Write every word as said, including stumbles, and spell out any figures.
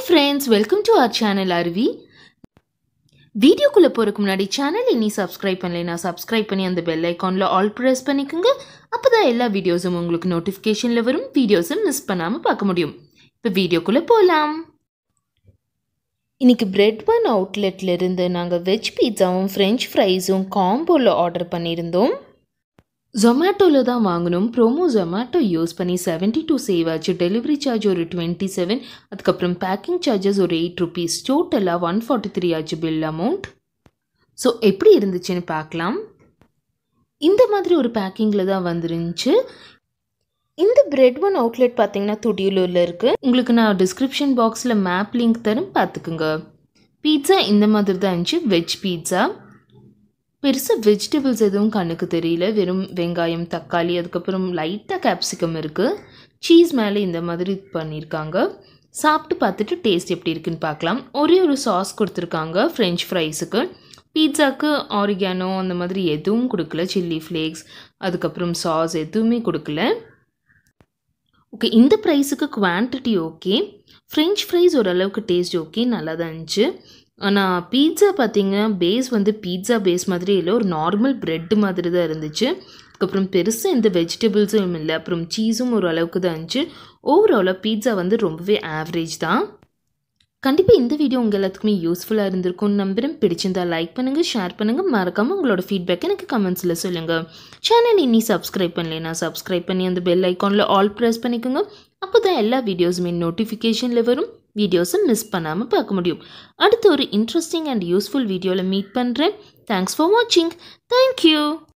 friends, welcome to our channel Aruvi. Video குள்ள போறதுக்கு முன்னாடி சேனலை நீ subscribe பண்ணலைனா subscribe பண்ணி அந்த bell iconல all press பண்ணிக்கங்க. அப்பதான் எல்லா வீடியோஸும் உங்களுக்கு நோட்டிஃபிகேஷன்ல வரும். வீடியோஸை மிஸ் பண்ணாம பார்க்க முடியும். இப்போ வீடியோக்குள்ள போலாம். இன்னைக்கு bread one outletல இருந்து நாங்க வெஜ் பீட்சாவும் French fries-உம் காம்போல ஆர்டர் பண்ணியிருந்தோம். Zomato-ல தான் வாங்குனோம். ப்ரோமோ Zomato யூஸ் பண்ணி seventy-two சேவ் ஆச்சு. டெலிவரி சார்ஜ் ஒரு twenty-seven, அதுக்கப்புறம் பேக்கிங் சார்ஜஸ் ஒரு eight rupees. டோட்டலாக one forty-three ஆச்சு பில் அமௌண்ட். ஸோ எப்படி இருந்துச்சுன்னு பார்க்கலாம். இந்த மாதிரி ஒரு பேக்கிங்கில் தான் வந்துருந்துச்சு. இந்த பிரெட் ஒன் அவுட்லெட் பார்த்தீங்கன்னா துடியலூரில் இருக்குது. உங்களுக்கு நான் டிஸ்கிரிப்ஷன் பாக்ஸில் மேப் லிங்க் தரும், பார்த்துக்குங்க. பீட்சா இந்த மாதிரி தான் இருந்துச்சு, வெஜ் பீட்சா. பெருசாக வெஜிடபிள்ஸ் எதுவும் கண்ணுக்கு தெரியல, வெறும் வெங்காயம், தக்காளி, அதுக்கப்புறம் லைட்டாக கேப்சிகம் இருக்குது. சீஸ் மேலே இந்த மாதிரி பண்ணியிருக்காங்க. சாப்பிட்டு பார்த்துட்டு டேஸ்ட் எப்படி இருக்குன்னு பார்க்கலாம். ஒரே ஒரு சாஸ் கொடுத்துருக்காங்க ஃப்ரெஞ்ச் ஃப்ரைஸுக்கு. பீட்சாவுக்கு ஆரிகானோ அந்த மாதிரி எதுவும் கொடுக்கல, சில்லி ஃப்ளேக்ஸ் அதுக்கப்புறம் சாஸ் எதுவுமே கொடுக்கல. ஓகே, இந்த ப்ரைஸுக்கு குவான்டிட்டி ஓகே. ஃப்ரெஞ்ச் ஃப்ரைஸ் ஓரளவுக்கு டேஸ்ட் ஓகே, நல்லா தான் இருந்துச்சு. ஆனால் பீட்சா பார்த்தீங்கன்னா பேஸ் வந்து பீட்சா பேஸ் மாதிரி இல்லை, ஒரு நார்மல் ப்ரெட் மாதிரி தான் இருந்துச்சு. அதுக்கப்புறம் பெருசாக எந்த வெஜிடபிள்ஸும் இல்லை, அப்புறம் சீஸும் ஒரு அளவுக்கு தான் இருந்துச்சு. ஓவராலாக பீட்சா வந்து ரொம்பவே ஆவரேஜ் தான். கண்டிப்பாக இந்த வீடியோ உங்கள் எல்லாத்துக்குமே யூஸ்ஃபுல்லாக இருந்திருக்கும்னு நம்புகிறேன். பிடிச்சிருந்தா லைக் பண்ணுங்கள், ஷேர் பண்ணுங்கள், மறக்காமல் உங்களோட ஃபீட்பேக் எனக்கு கமெண்ட்ஸில் சொல்லுங்கள். சேனல் இன்னி சப்ஸ்கிரைப் பண்ணலைன்னா சப்ஸ்கிரைப் பண்ணி அந்த பெல் ஐக்கானில் ஆல் ப்ரெஸ் பண்ணிக்கோங்க. அப்போ தான் எல்லா வீடியோஸுமே நோட்டிஃபிகேஷனில் வரும். வீடியோஸை மிஸ் பண்ணாமல் பார்க்க முடியும். அடுத்து ஒரு இன்ட்ரெஸ்டிங் அண்ட் யூஸ்ஃபுல் வீடியோவில் மீட் பண்ணுறேன். தேங்க்ஸ் ஃபார் வாட்சிங். தேங்க்யூ.